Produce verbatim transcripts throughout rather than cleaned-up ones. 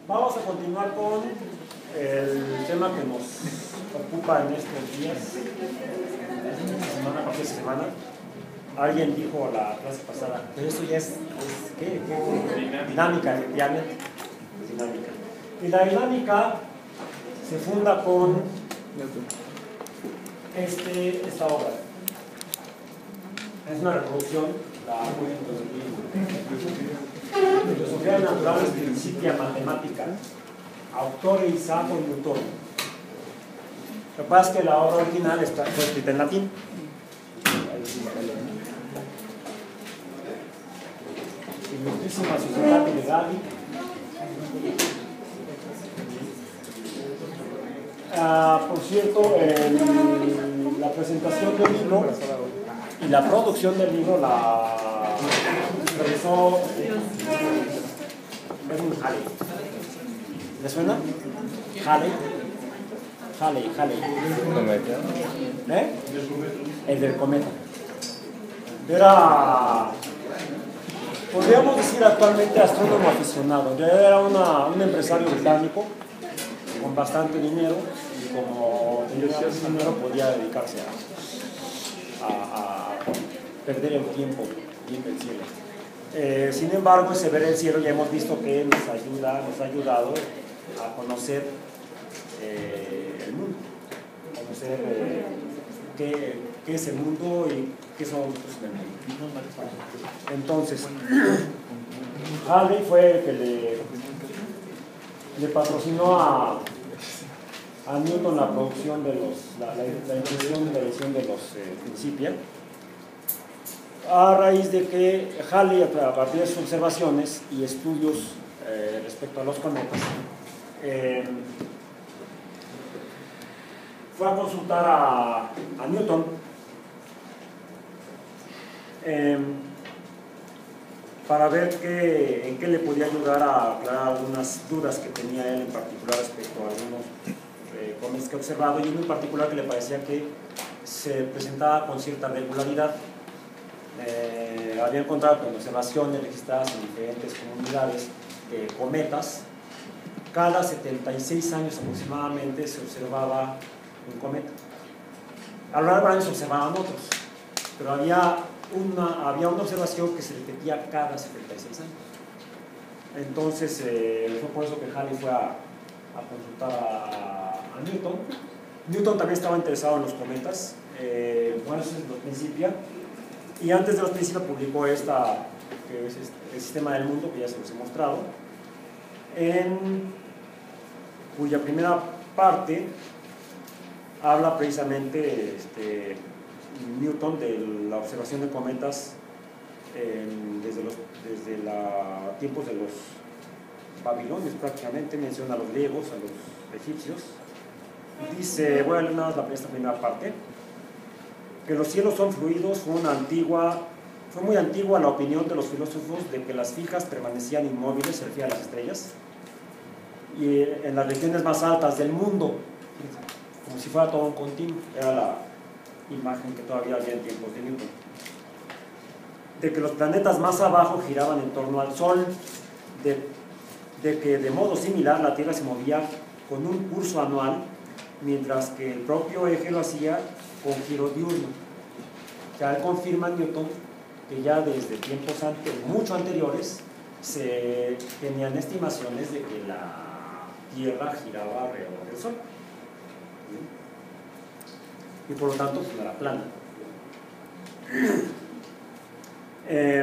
Vamos a continuar con el tema que nos ocupa en estos días, esta semana, porque esta semana. Alguien dijo la clase pasada, pero eso ya es, es ¿qué? ¿Qué? Dinámica, efectivamente. Es dinámica. Y la dinámica se funda con este, esta obra. Es una reproducción, la Filosofía natural es principia matemática, autor Isaac Newton. Lo que pasa es que la obra original está fue escrita en latín. Ilustrísima Società Legali. Ah, por cierto, el, la presentación del libro y la producción del libro la realizó Edmund Halley. ¿Le suena? Halley. Halley, Halley. ¿Eh? El del cometa. Era, podríamos decir actualmente, astrónomo aficionado. Ya era una, un empresario británico con bastante dinero y como tenía ese dinero podía dedicarse a, a, a perder el tiempo viendo el cielo. Eh, sin embargo, ese ver el cielo ya hemos visto que nos ayuda, nos ha ayudado a conocer eh, el mundo, a conocer eh, qué, qué es el mundo y qué son nosotros en el mundo. Entonces, Halley fue el que le, le patrocinó a, a Newton la producción de los, la, la, la impresión y la edición de los eh, Principia, a raíz de que Halley, a partir de sus observaciones y estudios eh, respecto a los cometas, eh, fue a consultar a, a Newton eh, para ver qué, en qué le podía ayudar a aclarar algunas dudas que tenía él en particular respecto a algunos eh, cometas que ha observado, y uno en particular que le parecía que se presentaba con cierta regularidad. Eh, había encontrado con observaciones registradas en diferentes comunidades de cometas. Cada setenta y seis años aproximadamente se observaba un cometa. A lo largo del año se observaban otros, pero había una, había una observación que se repetía cada setenta y seis años. Entonces eh, fue por eso que Halley fue a, a consultar a, a Newton. Newton también estaba interesado en los cometas. Eh, bueno, eso es los Principia. Y antes de los Principia publicó esta, que es el sistema del mundo, que ya se los he mostrado, en cuya primera parte habla precisamente este, Newton de la observación de cometas eh, desde los desde la, tiempos de los babilonios prácticamente. Menciona a los griegos, a los egipcios. Dice, voy a leer nada más esta primera parte, que los cielos son fluidos. Fue una antigua, fue muy antigua la opinión de los filósofos de que las fijas permanecían inmóviles, se refiere a las estrellas, y en las regiones más altas del mundo, como si fuera todo un continuo. Era la imagen que todavía había en tiempos de Newton. De que los planetas más abajo giraban en torno al Sol, de, de que de modo similar la Tierra se movía con un curso anual, mientras que el propio eje lo hacía con giro diurno. O sea, él confirma a Newton que ya desde tiempos ante, mucho anteriores se tenían estimaciones de que la Tierra giraba alrededor del Sol, y por lo tanto pues no era plana. Eh,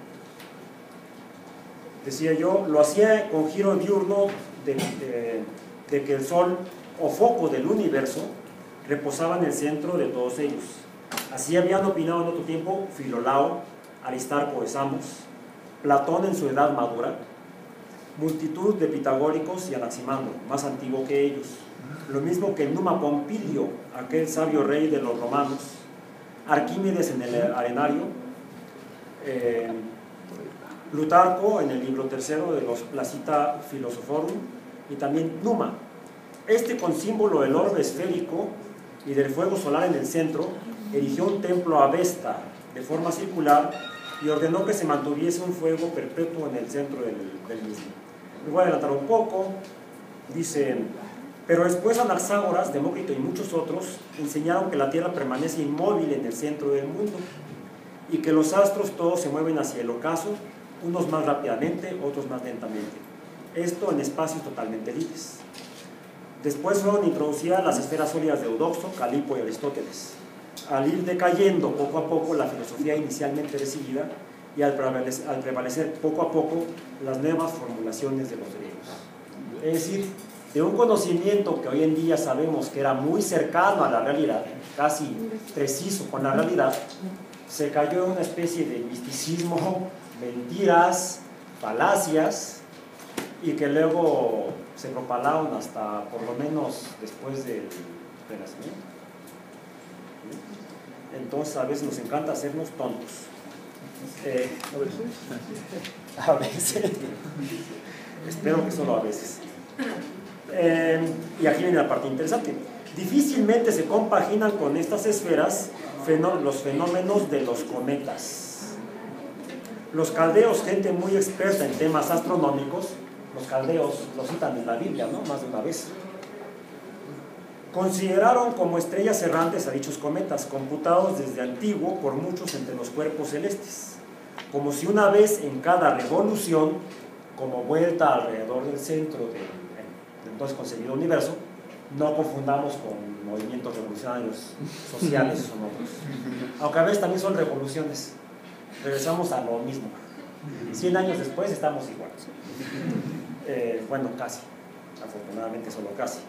decía yo, lo hacía con giro diurno de, de, de que el Sol o foco del universo reposaba en el centro de todos ellos. Así habían opinado en otro tiempo Filolao, Aristarco de Samos, Platón en su edad madura, multitud de pitagóricos y Anaximandro, más antiguo que ellos, lo mismo que Numa Pompilio, aquel sabio rey de los romanos, Arquímedes en el Arenario, eh, Plutarco en el libro tercero de los Placita Philosophorum, y también Numa. Este, con símbolo del orbe esférico y del fuego solar en el centro, erigió un templo a Vesta de forma circular y ordenó que se mantuviese un fuego perpetuo en el centro del, del mismo. Me voy a adelantar un poco. Dice, pero después Anaxágoras, Demócrito y muchos otros enseñaron que la Tierra permanece inmóvil en el centro del mundo y que los astros todos se mueven hacia el ocaso, unos más rápidamente, otros más lentamente. Esto en espacios totalmente libres. Después fueron introducidas las esferas sólidas de Eudoxo, Calipo y Aristóteles. Al ir decayendo poco a poco la filosofía inicialmente recibida y al prevalecer, al prevalecer poco a poco las nuevas formulaciones de los griegos. Es decir, de un conocimiento que hoy en día sabemos que era muy cercano a la realidad, casi preciso con la realidad, se cayó en una especie de misticismo, mentiras, falacias, y que luego se propalaron hasta por lo menos después del Renacimiento. Entonces a veces nos encanta hacernos tontos. Eh, a veces. Espero que solo a veces. Eh, y aquí viene la parte interesante. Difícilmente se compaginan con estas esferas los fenómenos de los cometas. Los caldeos, gente muy experta en temas astronómicos, los caldeos lo citan en la Biblia, ¿no? Más de una vez, consideraron como estrellas errantes a dichos cometas, computados desde antiguo por muchos entre los cuerpos celestes, como si una vez en cada revolución, como vuelta alrededor del centro del, del entonces concebido universo, no confundamos con movimientos revolucionarios sociales, son otros, aunque a veces también son revoluciones, regresamos a lo mismo. Cien años después estamos igual. Eh, bueno, casi, afortunadamente solo casi.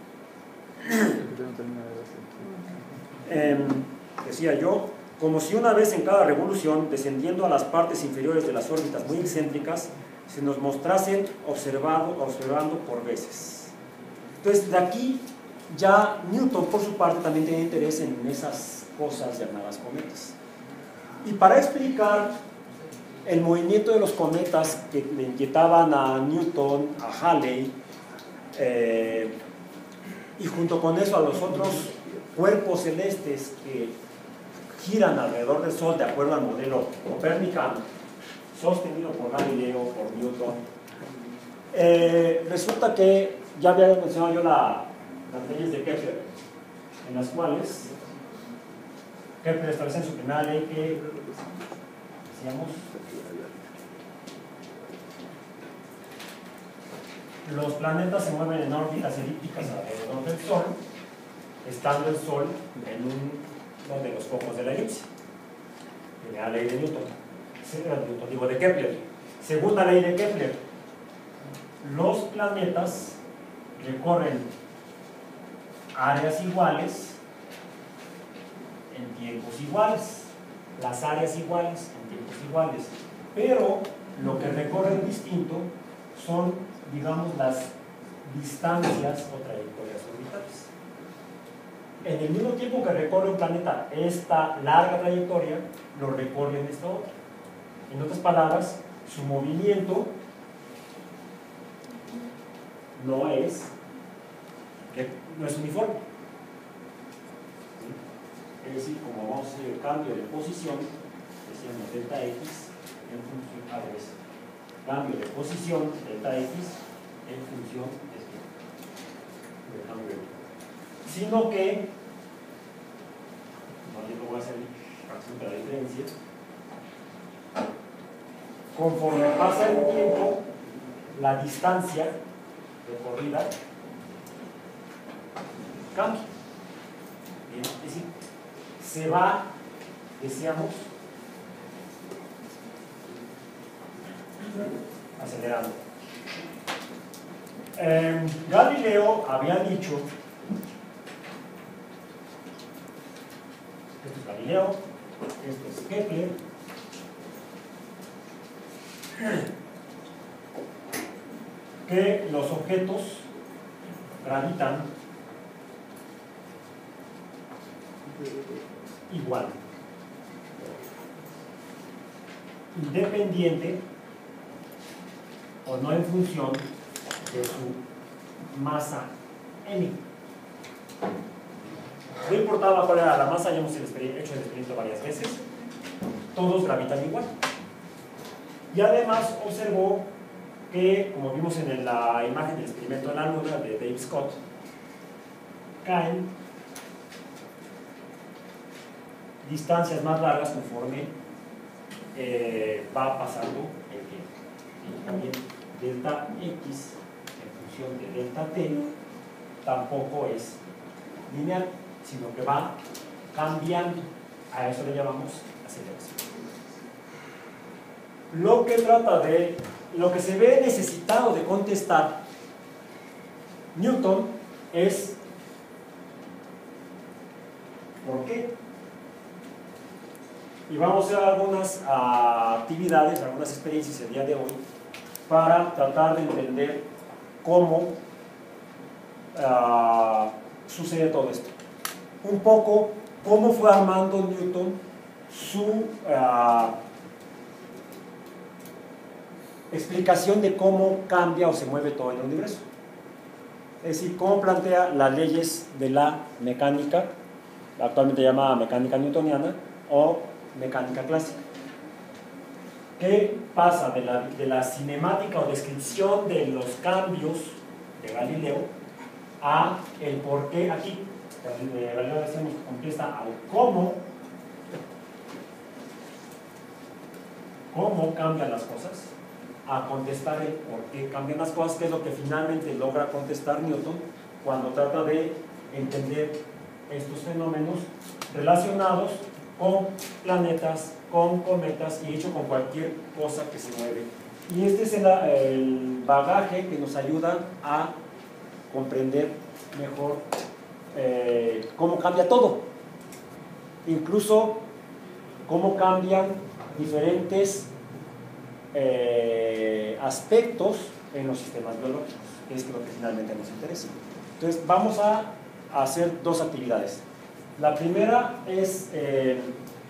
Eh, decía yo, como si una vez en cada revolución, descendiendo a las partes inferiores de las órbitas muy excéntricas, se nos mostrasen observado, observando por veces. Entonces, de aquí ya Newton, por su parte, también tenía interés en esas cosas llamadas cometas. Y para explicar el movimiento de los cometas que le inquietaban a Newton, a Halley, eh, y junto con eso a los otros cuerpos celestes que giran alrededor del Sol de acuerdo al modelo copernicano, sostenido por Galileo, por Newton, eh, resulta que ya había mencionado yo la, las leyes de Kepler, en las cuales Kepler establece en su primera ley que, decíamos, los planetas se mueven en órbitas elípticas alrededor del Sol, estando el Sol en uno de los focos de la elipse. Primera ley de Newton, Newton digo de Kepler. Segunda ley de Kepler, los planetas recorren áreas iguales en tiempos iguales, las áreas iguales en tiempos iguales, pero lo que recorren distinto son, digamos, las distancias o trayectorias orbitales. En el mismo tiempo que recorre un planeta esta larga trayectoria, lo recorre en esta otra. En otras palabras, su movimiento no es, no es uniforme. ¿Sí? Es decir, como vamos a hacer el cambio de posición, decíamos delta X en función, a ver, cambio de posición delta X en función del cambio de, sino que, no yo lo voy a hacer fracción de la diferencia, conforme pasa el tiempo, la distancia recorrida cambia. Bien, es decir, se va, decíamos, acelerando. Eh, Galileo había dicho, esto es Galileo, esto es Kepler, que los objetos gravitan igual, independiente o no en función de su masa m. No importaba cuál era la masa, ya hemos hecho el experimento varias veces, todos gravitan igual. Y además observó que, como vimos en la imagen del experimento de la luna de Dave Scott, caen distancias más largas conforme eh, va pasando el tiempo. Y también delta X en función de delta T tampoco es lineal, sino que va cambiando. A eso le llamamos aceleración. Lo que trata de, lo que se ve necesitado de contestar Newton es ¿por qué? Y vamos a hacer algunas uh, actividades, algunas experiencias el día de hoy para tratar de entender cómo uh, sucede todo esto. Un poco cómo fue armando Newton su uh, explicación de cómo cambia o se mueve todo el universo. Es decir, cómo plantea las leyes de la mecánica, actualmente llamada mecánica newtoniana, o mecánica clásica. ¿Qué pasa de la, de la cinemática o descripción de los cambios de Galileo a el por qué aquí? Galileo decimos que contesta al cómo, cómo cambian las cosas, a contestar el por qué cambian las cosas, que es lo que finalmente logra contestar Newton cuando trata de entender estos fenómenos relacionados con planetas, con cometas y hecho con cualquier cosa que se mueve. Y este es el, el bagaje que nos ayuda a comprender mejor eh, cómo cambia todo, incluso cómo cambian diferentes eh, aspectos en los sistemas biológicos, que es lo que finalmente nos interesa. Entonces vamos a, a hacer dos actividades. La primera es eh,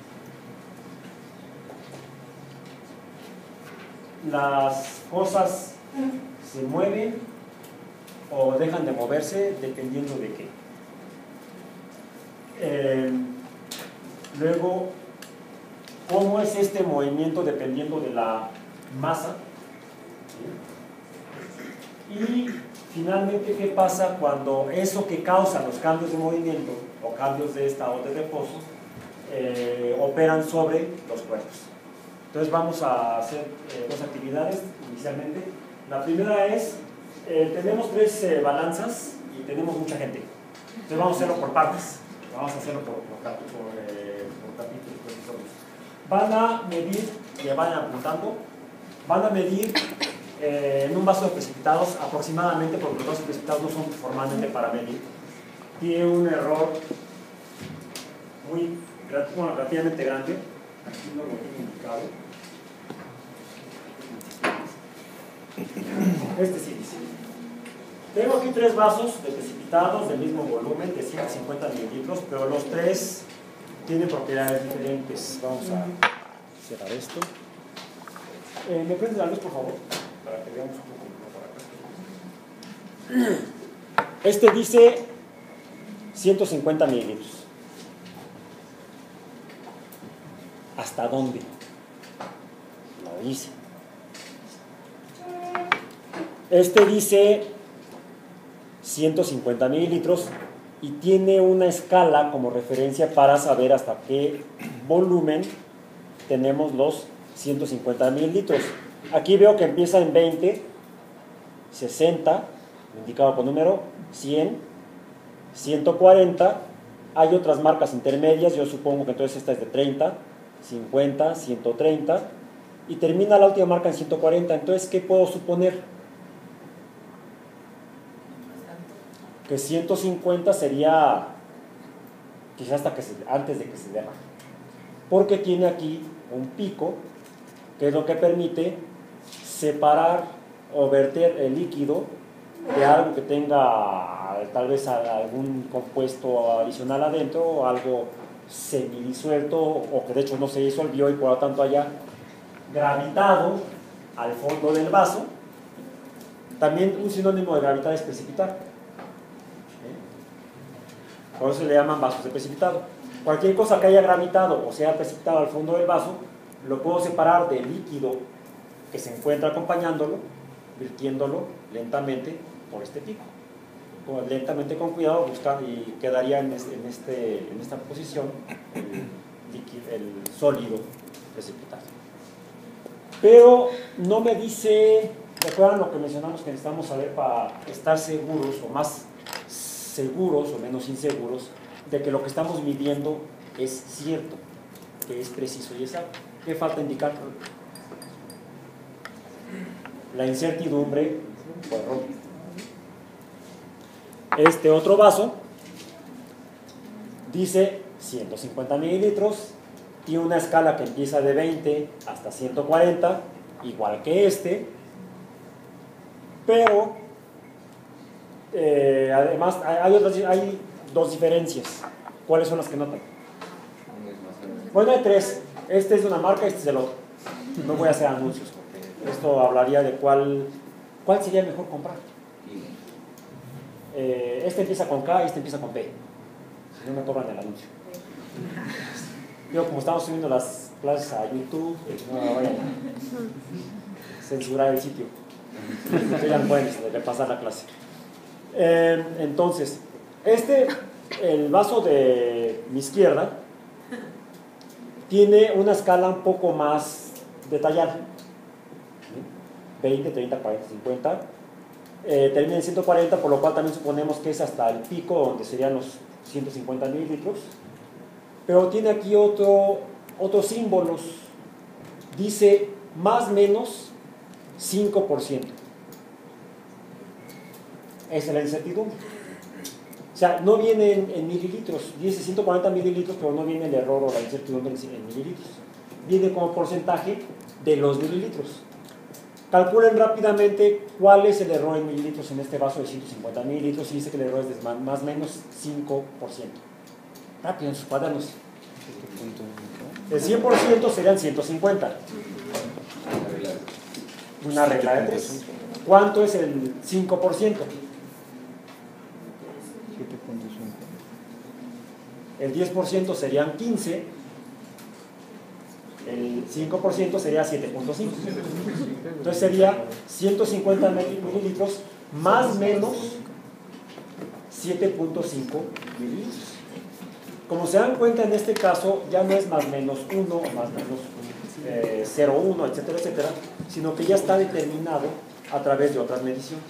las cosas se mueven o dejan de moverse dependiendo de qué. Eh, luego, ¿cómo es este movimiento dependiendo de la masa? Y finalmente, ¿qué pasa cuando eso que causa los cambios de movimiento o cambios de estado de reposo eh, operan sobre los cuerpos? Entonces vamos a hacer eh, dos actividades inicialmente. La primera es, eh, tenemos tres eh, balanzas y tenemos mucha gente. Entonces vamos a hacerlo por partes, vamos a hacerlo por, por, por, eh, por capítulos, por episodios. Van a medir, que vayan apuntando, van a medir eh, en un vaso de precipitados aproximadamente, porque los vasos de precipitados no son formalmente para medir. Tiene un error muy, bueno, relativamente grande. Aquí no lo tengo indicado. Este sí dice. Tengo aquí tres vasos de precipitados del mismo volumen, de ciento cincuenta mililitros, pero los tres tienen propiedades diferentes. Vamos a cerrar esto. Eh, ¿Me prendes la luz, por favor? Para que veamos un poco por acá. Este dice ciento cincuenta mililitros. ¿Hasta dónde? No dice. Este dice ciento cincuenta mililitros y tiene una escala como referencia para saber hasta qué volumen tenemos los ciento cincuenta mililitros. Aquí veo que empieza en veinte, sesenta, indicado con número, cien, ciento cuarenta. Hay otras marcas intermedias, yo supongo que entonces esta es de treinta, cincuenta, ciento treinta y termina la última marca en ciento cuarenta. Entonces, ¿qué puedo suponer? Que ciento cincuenta sería quizás hasta que se, antes de que se derrame, porque tiene aquí un pico que es lo que permite separar o verter el líquido de algo que tenga tal vez algún compuesto adicional adentro o algo semidisuelto o que de hecho no se disolvió y por lo tanto haya gravitado al fondo del vaso. También un sinónimo de gravitar es precipitar. Por eso se le llaman vasos de precipitado. Cualquier cosa que haya gravitado o sea precipitado al fondo del vaso, lo puedo separar del líquido que se encuentra acompañándolo virtiéndolo lentamente por este pico. Lentamente, con cuidado, buscar y quedaría en, este, en, este, en esta posición el, líquido, el sólido precipitado. Pero no me dice, recuerdan lo que mencionamos que necesitamos saber para estar seguros o más seguros o menos inseguros de que lo que estamos midiendo es cierto, que es preciso y exacto. ¿Qué falta indicar? La incertidumbre o error. Este otro vaso dice ciento cincuenta mililitros, tiene una escala que empieza de veinte hasta ciento cuarenta, igual que este, pero eh, además hay, otras, hay dos diferencias. ¿Cuáles son las que notan? Bueno, hay tres. Este es de una marca, este es del otro. No voy a hacer anuncios porque esto hablaría de cuál, cuál sería mejor comprar. Eh, este empieza con K y este empieza con P. No me cobran el anuncio. Yo, como estamos subiendo las clases a YouTube, no me vayan a censurar el sitio. Ustedes ya no pueden repasar la clase. Eh, entonces, este, el vaso de mi izquierda, tiene una escala un poco más detallada. veinte, treinta, cuarenta, cincuenta. Eh, termina en ciento cuarenta, por lo cual también suponemos que es hasta el pico, donde serían los ciento cincuenta mililitros. Pero tiene aquí otro, otros símbolos. Dice más menos cinco por ciento. Esa es la incertidumbre. O sea, no viene en, en mililitros. Dice ciento cuarenta mililitros, pero no viene el error o la incertidumbre en, en mililitros. Viene como porcentaje de los mililitros. Calculen rápidamente cuál es el error en mililitros en este vaso de ciento cincuenta mililitros y dice que el error es de más, más o menos cinco por ciento. Rápido en sus cuadernos. El cien por ciento serían ciento cincuenta. Una regla de tres. ¿Cuánto es el cinco por ciento? El diez por ciento serían quince. El cinco por ciento sería siete punto cinco. Entonces sería ciento cincuenta mililitros más menos siete punto cinco mililitros. Como se dan cuenta, en este caso ya no es más menos uno o más menos eh, cero punto uno, etcétera, etcétera, sino que ya está determinado a través de otras mediciones.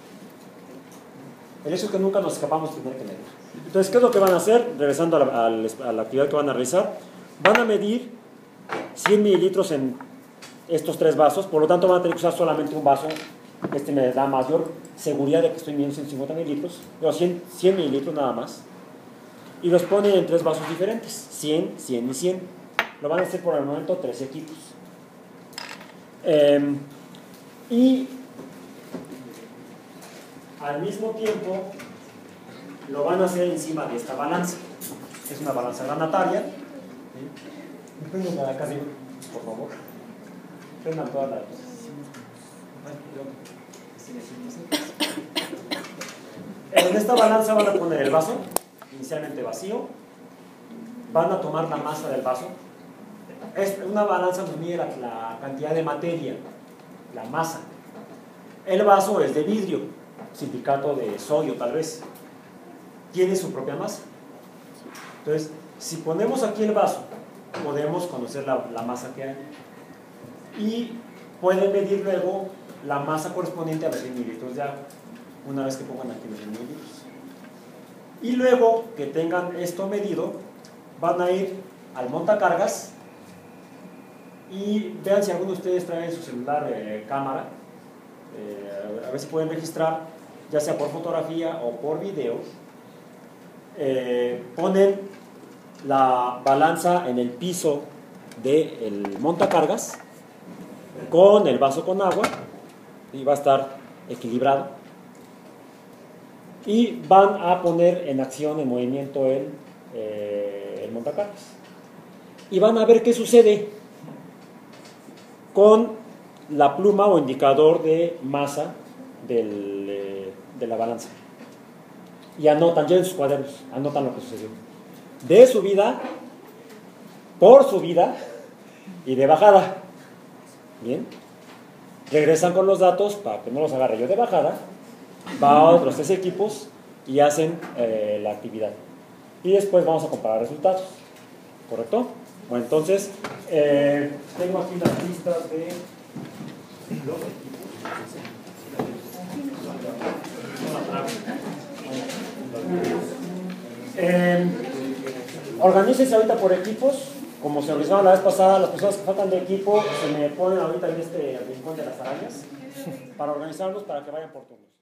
El hecho es que nunca nos escapamos de tener que medir. Entonces, ¿qué es lo que van a hacer? Regresando a la, a la actividad que van a realizar, van a medir cien mililitros en estos tres vasos, por lo tanto van a tener que usar solamente un vaso. Este me da mayor seguridad de que estoy midiendo ciento cincuenta mililitros, pero cien, cien mililitros nada más. Y los ponen en tres vasos diferentes, cien, cien y cien. Lo van a hacer por el momento tres equipos. Eh, y al mismo tiempo lo van a hacer encima de esta balanza. Es una balanza granataria. Prendan la casa, por favor. Prendan todas las. En esta balanza van a poner el vaso, inicialmente vacío. Van a tomar la masa del vaso. Es una balanza nos mide la, la cantidad de materia, la masa. El vaso es de vidrio, silicato de sodio tal vez. Tiene su propia masa. Entonces, si ponemos aquí el vaso, podemos conocer la, la masa que hay. Y pueden medir luego la masa correspondiente a los cien mililitros de agua, una vez que pongan aquí los cien mililitros. Y luego que tengan esto medido, van a ir al montacargas y vean si alguno de ustedes trae en su celular eh, cámara, eh, a ver si pueden registrar, ya sea por fotografía o por video. Eh, ponen la balanza en el piso del montacargas con el vaso con agua y va a estar equilibrado, y van a poner en acción, en movimiento el, eh, el montacargas y van a ver qué sucede con la pluma o indicador de masa del, eh, de la balanza, y anotan, ya en sus cuadernos anotan lo que sucedió de subida, por subida y de bajada. Bien, regresan con los datos para que no los agarre yo de bajada, va a otros tres equipos y hacen eh, la actividad. Y después vamos a comparar resultados, ¿correcto? Bueno, entonces, eh, tengo aquí las listas de los equipos. Eh, organícense ahorita por equipos, como se organizaron la vez pasada. Las personas que faltan de equipo se me ponen ahorita en este rincón de las arañas para organizarlos para que vayan por turnos.